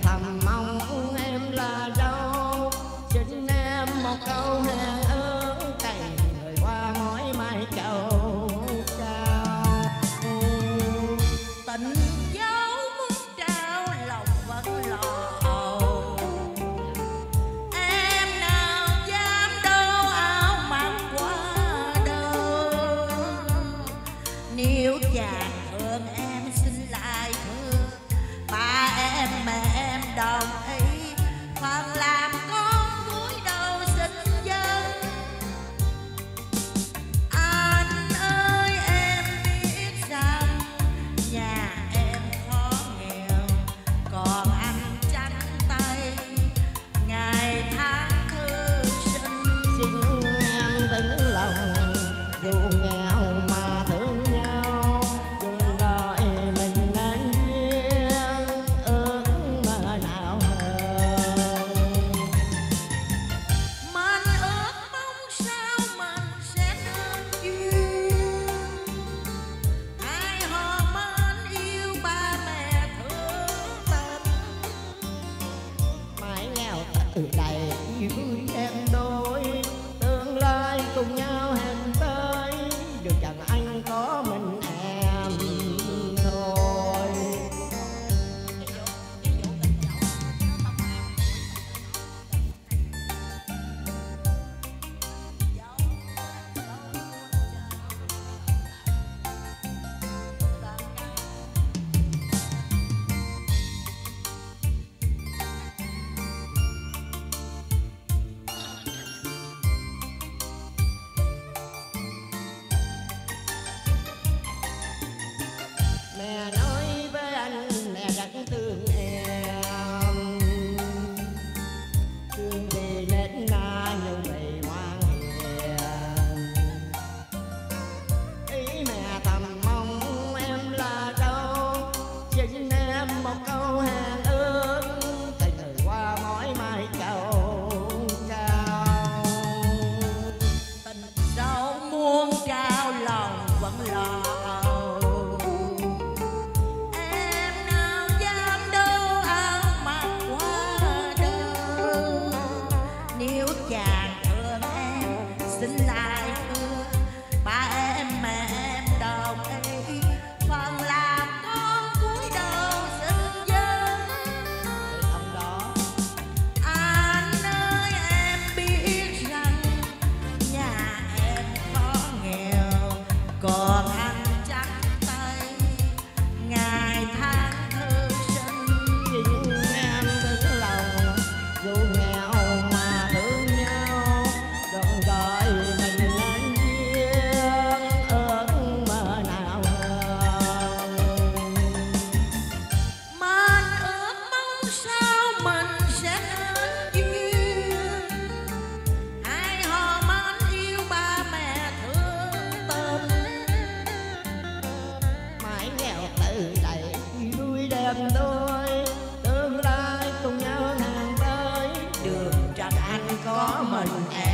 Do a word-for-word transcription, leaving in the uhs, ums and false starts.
thầm mong em là dâu, xin em một câu hẹn ước cày người qua mỏi mai chầu trao. Tình dấu muốn trao lòng vẫn lò, em nào dám đâu áo mặc qua đâu. Nếu chàng thương em xin lại thương, ba em mẹ em đồng ý, phần làm con cúi đầu xin dân. Anh ơi em biết rằng nhà em khó nghèo, còn anh trắng tay ngày tháng thư sinh. Xin em vững lòng dù nghèo mà thương nhau, đừng đợi mình nên duyên ước mơ nào hơn. Mình ước mong sao mình sẽ nên duyên, hai họ mến yêu ba mẹ thương tình. Mái nghèo tự đầy vui em đôi, tương lai cùng nhau hẹn tới, được chẳng anh có mình em thôi. Mẹ nói với anh mẹ rất thương em, thương vì nết na nhưng vì ngoan hiền. Ý mẹ thầm mong em là đâu, xin em một câu hẹn ước tình người qua mỏi mai chầu trao. Tình dẫu muôn trao lòng vẫn lo, em nào dám đâu áo mặc qua đâu. Nếu chàng thương em xin lại thương, ba em mẹ em đồng ý, phần làm con cúi đầu xin dân. Ông đó Anh ơi em biết rằng nhà em khó nghèo, còn anh trắng tay ngày tháng thư sinh. xin em vững lòng dù nghèo mà thương nhau, đừng đợi mình nên duyên ước mơ nào hơn. Mình ước mong sao mình sẽ nên duyên, hai họ mến yêu ba mẹ thương tình. Mãi nghèo tự đầy vui đêm đôi, tương lai cùng nhau hàng tới, Đường trần anh có mình em.